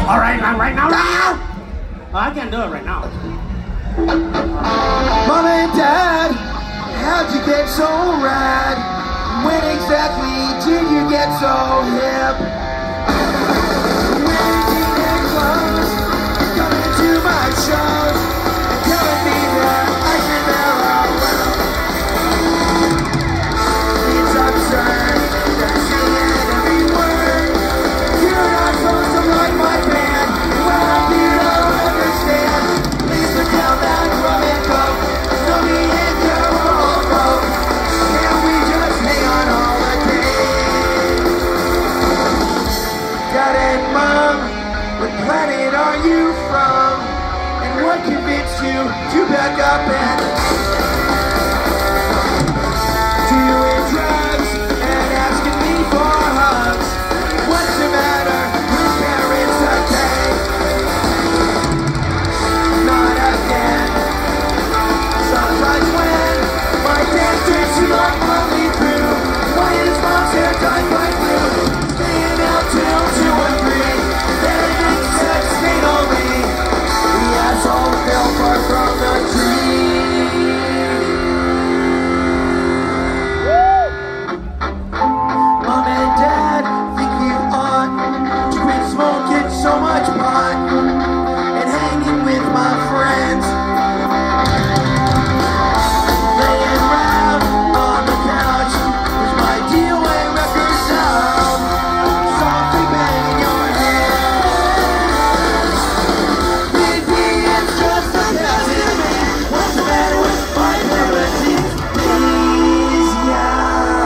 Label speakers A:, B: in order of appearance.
A: All right, right now. Oh, I can't do it right now.
B: Mom and Dad, how'd you get so rad? When exactly did you get so hip? When did you get close? Coming to my shows and telling me that I can never well. It's absurd that seeing every word. You're not supposed to like my band. Well, you don't understand. Please put down that drum and go. Throw me in your whole boat. Can we just hang on all the day? Dad and Mom, what planet are you from? And what convinced you to back up and do it right?